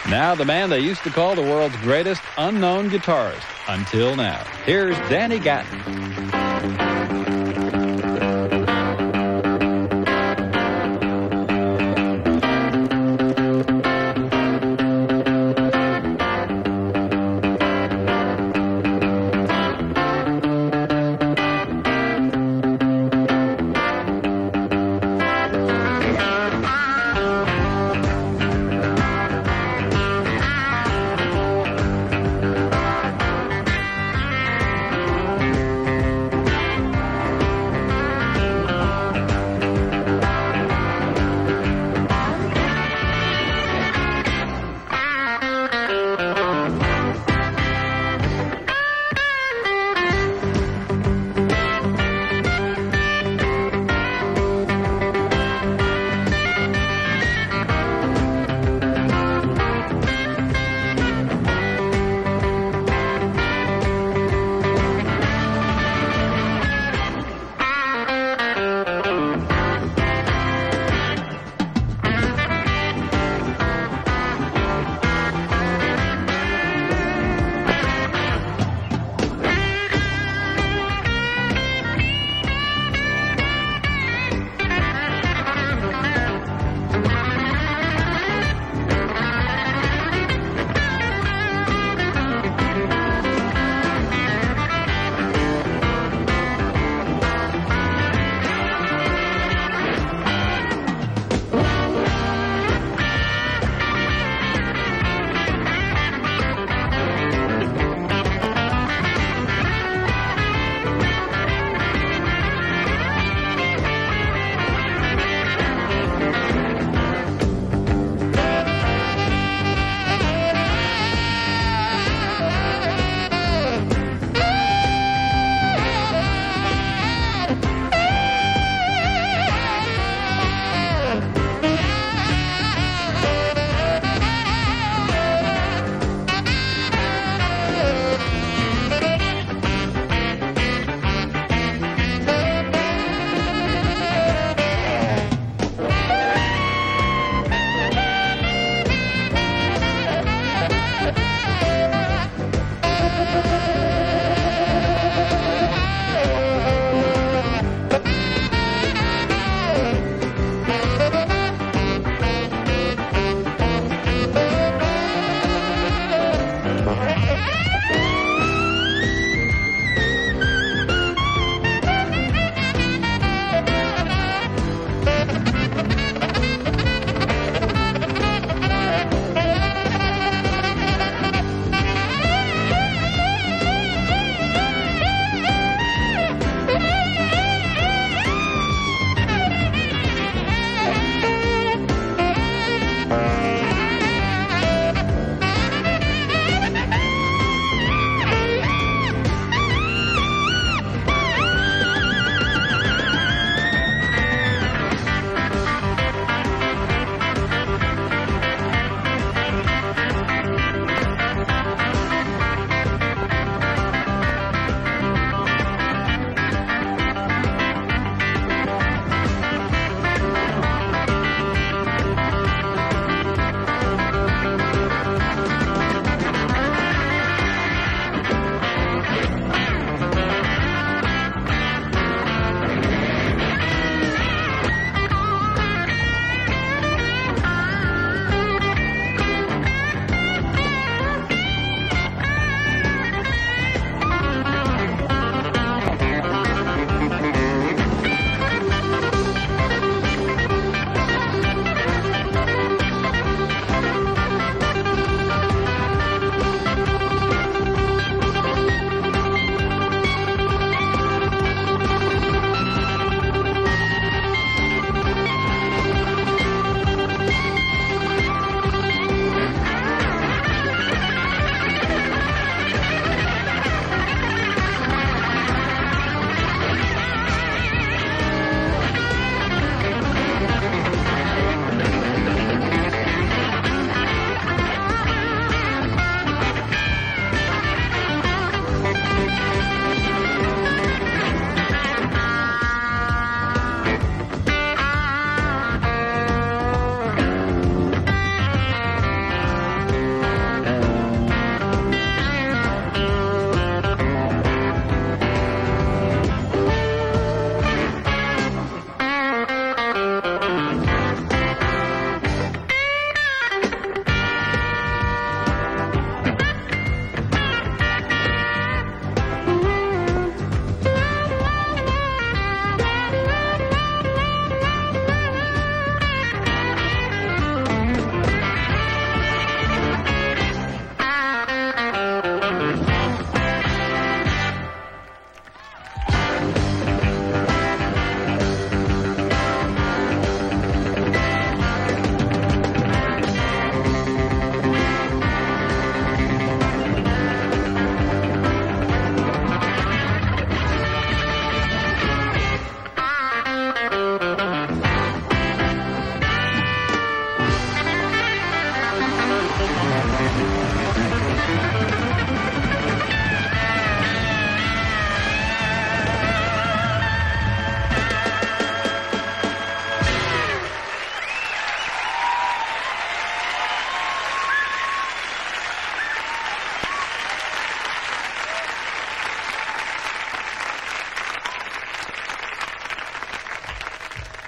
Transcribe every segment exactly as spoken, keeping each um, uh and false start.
Now the man they used to call the world's greatest unknown guitarist. Until now. Here's Danny Gatton.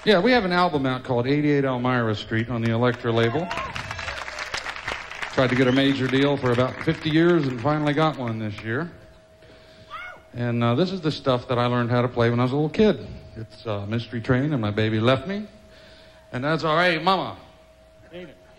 Yeah, we have an album out called eighty-eight Elmira Street on the Elektra label. Tried to get a major deal for about fifty years and finally got one this year. And uh, this is the stuff that I learned how to play when I was a little kid. It's uh, Mystery Train and My Baby Left Me. And that's all right, Mama. Ain't it?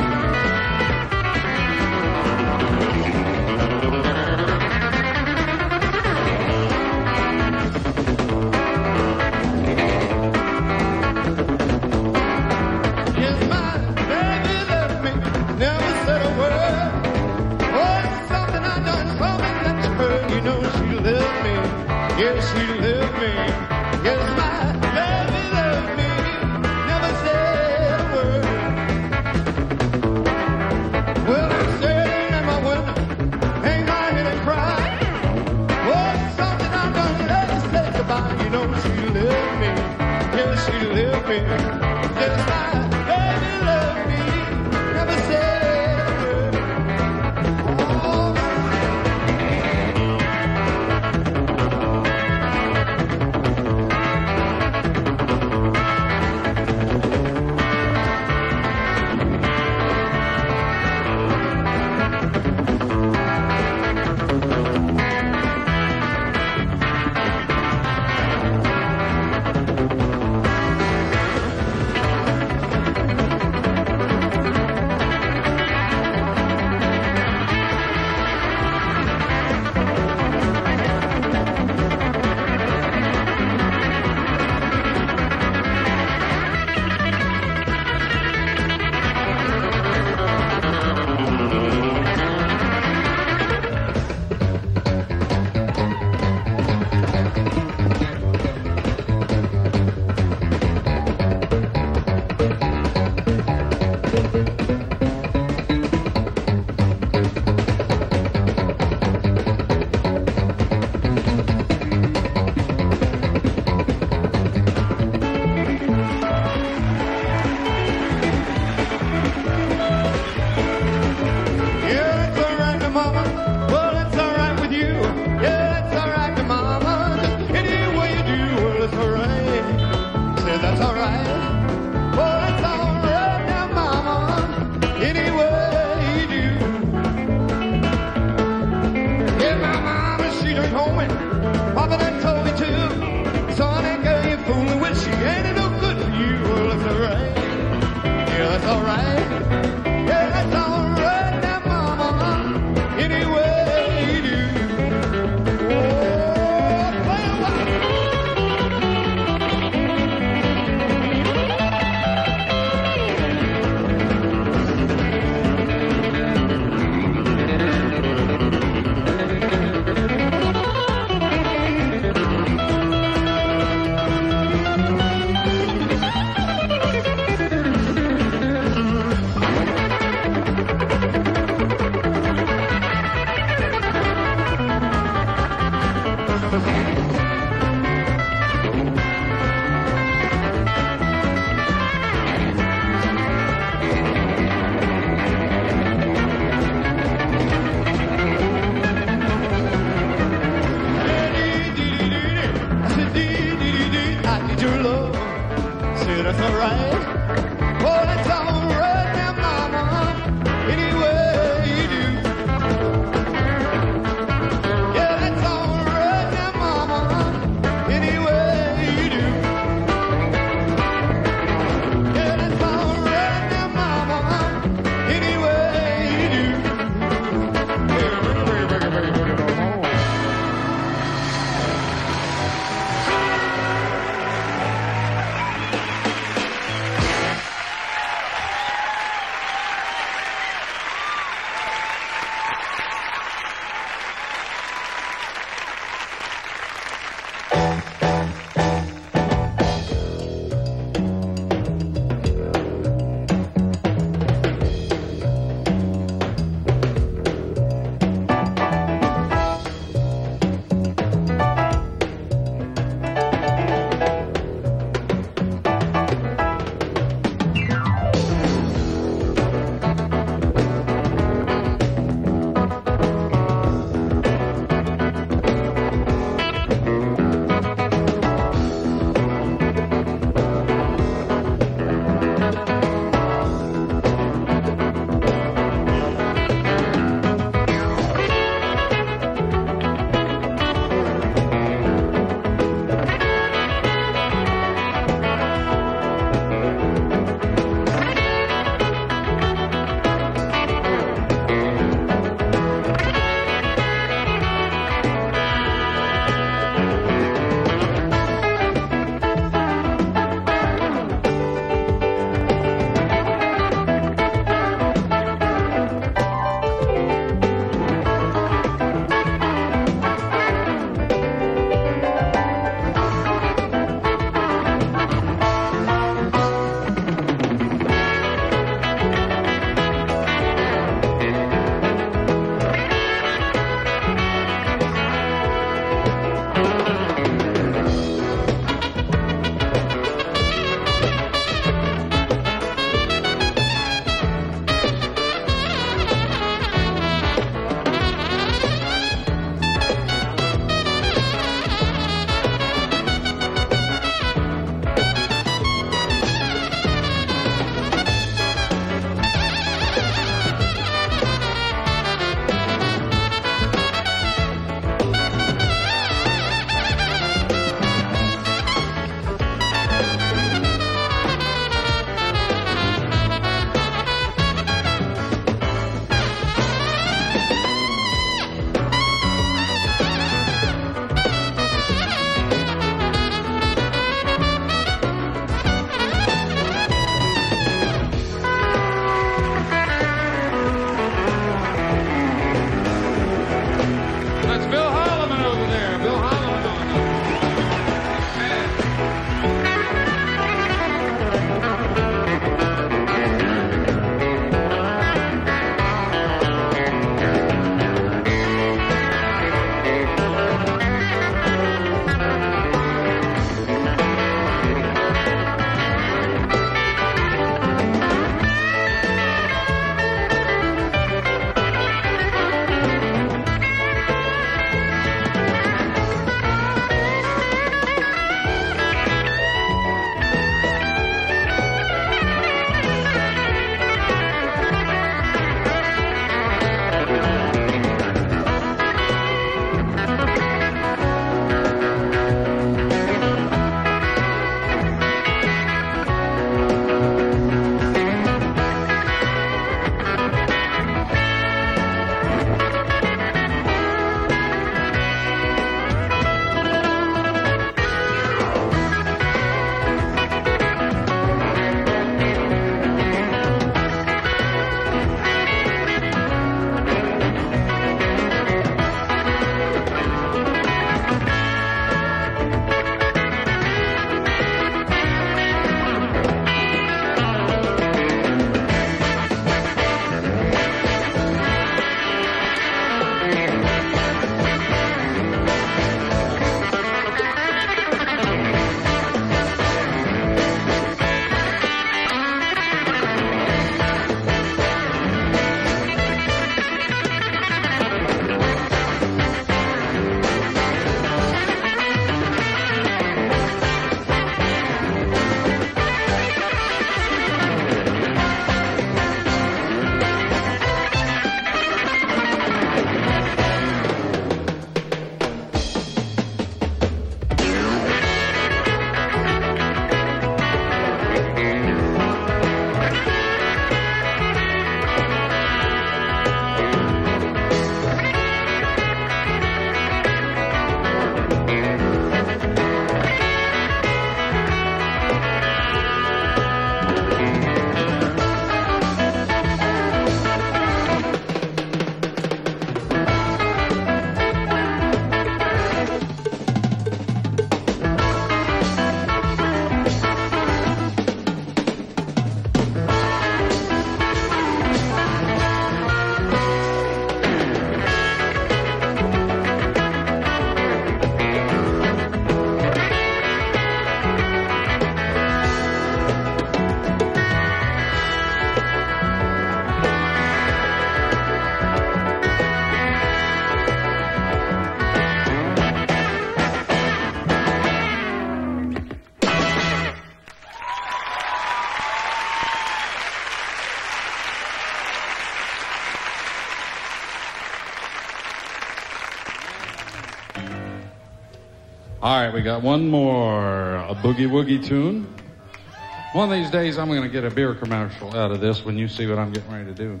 All right, we got one more, a boogie-woogie tune. One of these days, I'm going to get a beer commercial out of this when you see what I'm getting ready to do.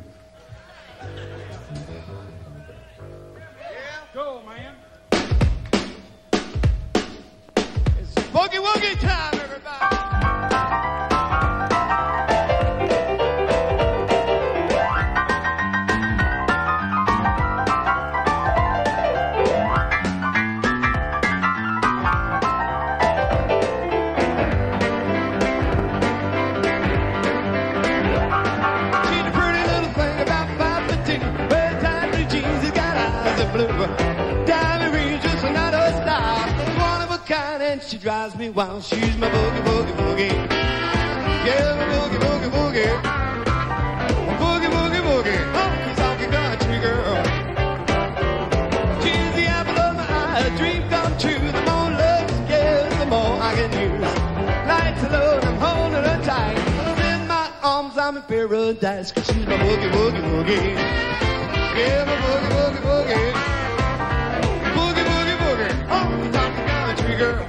Go, man. It's boogie-woogie time, everybody. Diamond rings, just another star. One of a kind, and she drives me wild. She's my boogie, boogie, boogie. Yeah, my boogie, boogie, boogie. My boogie, boogie, boogie. Honky, tonky country girl. She's the apple of my eye, a dream come true. The more love she gives, the more I can use. Lights alone, I'm holding her tight. In my arms, I'm in paradise. 'Cause she's my boogie, boogie, boogie. Yeah, my boogie, boogie, boogie. Boogie, boogie, boogie. Honky, tonky country girl.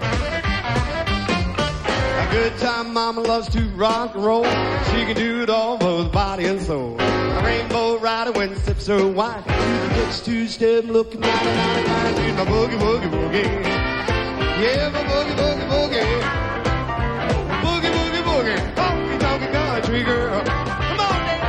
A good time mama loves to rock and roll. She can do it all both body and soul. A rainbow rider when sips her wine. Looks two-step looking mighty, mighty fine. She's my boogie, boogie, boogie. Yeah, my boogie, boogie, boogie. Boogie, boogie, boogie. Honky, tonky country girl. Come on, Dave.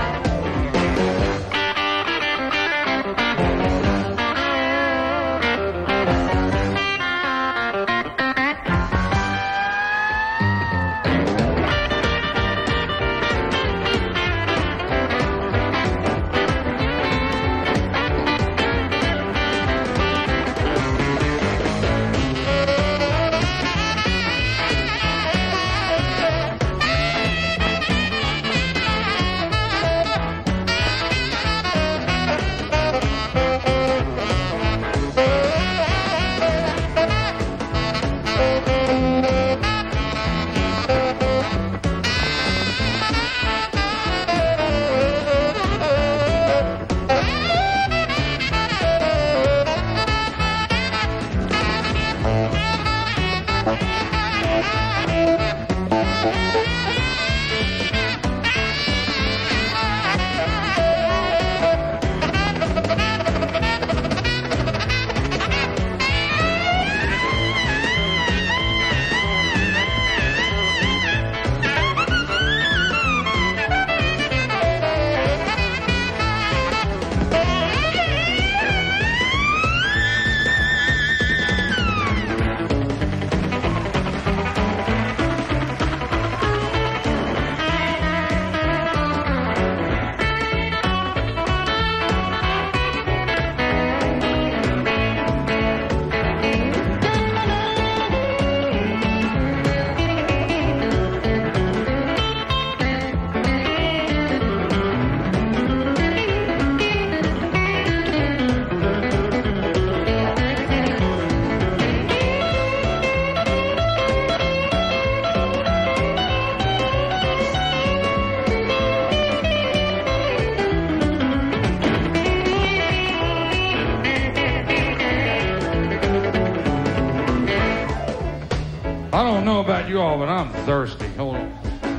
I don't know about you all, but I'm thirsty. Hold on.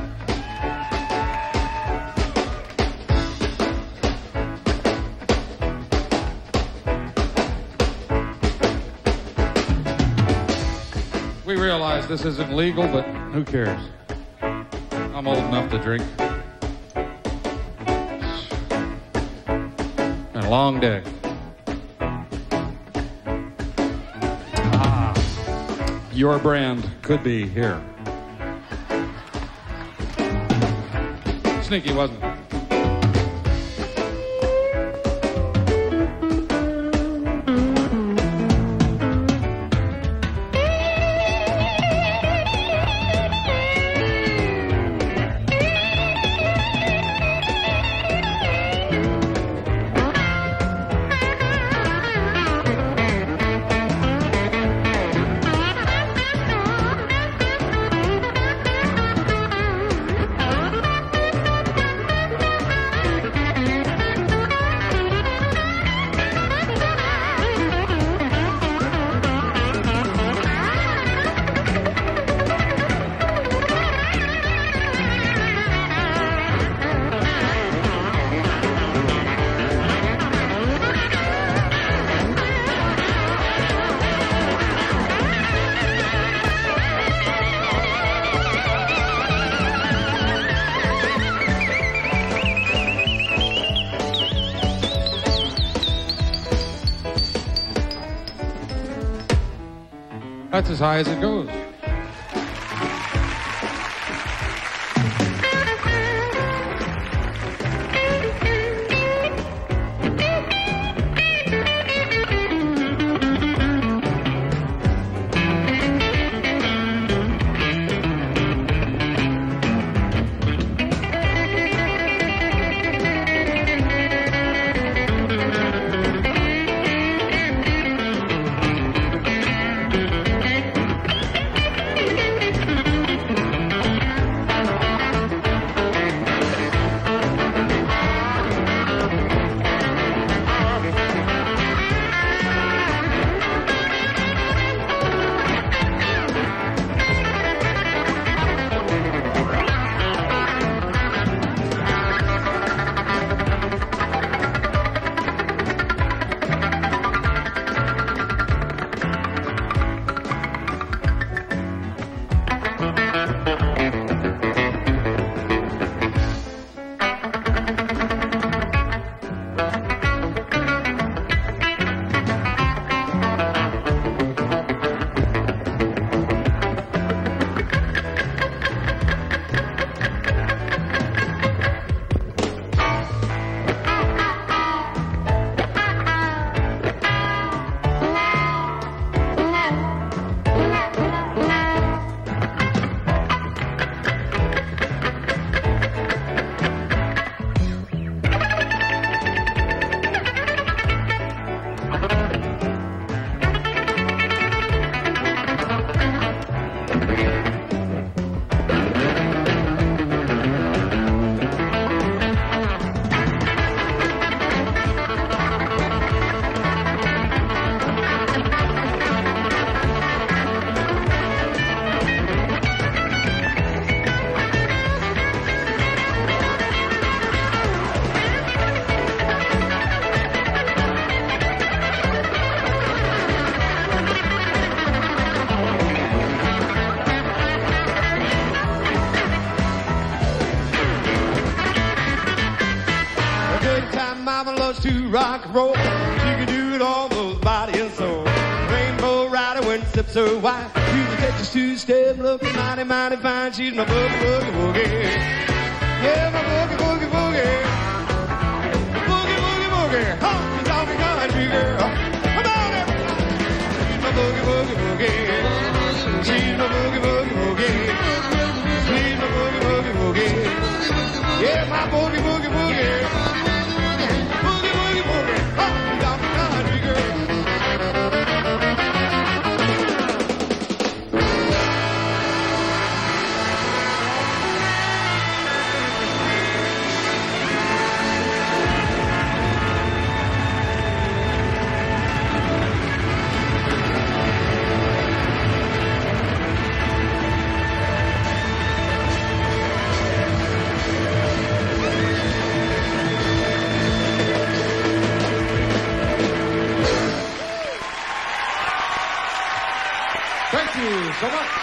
We realize this isn't legal, but who cares? I'm old enough to drink. And a long day. Your brand could be here. Sneaky, wasn't it? That's as high as it goes. Mama loves to rock and roll. She can do it all, both body and soul. Rainbow rider when steps her white. She's a Texas two-step, looking mighty, mighty fine. She's my boogie, boogie, boogie. Yeah, my boogie, boogie, boogie. Boogie, boogie, boogie. Honky, tonky, country girl. Come on, everybody. She's my boogie, boogie, boogie. She's my boogie, boogie, boogie. She's my boogie, boogie, boogie. Yeah, my boogie, boogie, boogie. Thank you so much.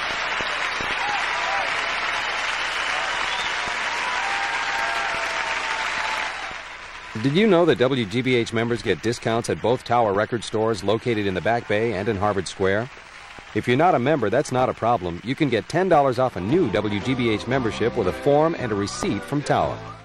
Did you know that W G B H members get discounts at both Tower Record stores located in the Back Bay and in Harvard Square? If you're not a member, that's not a problem. You can get ten dollars off a new W G B H membership with a form and a receipt from Tower.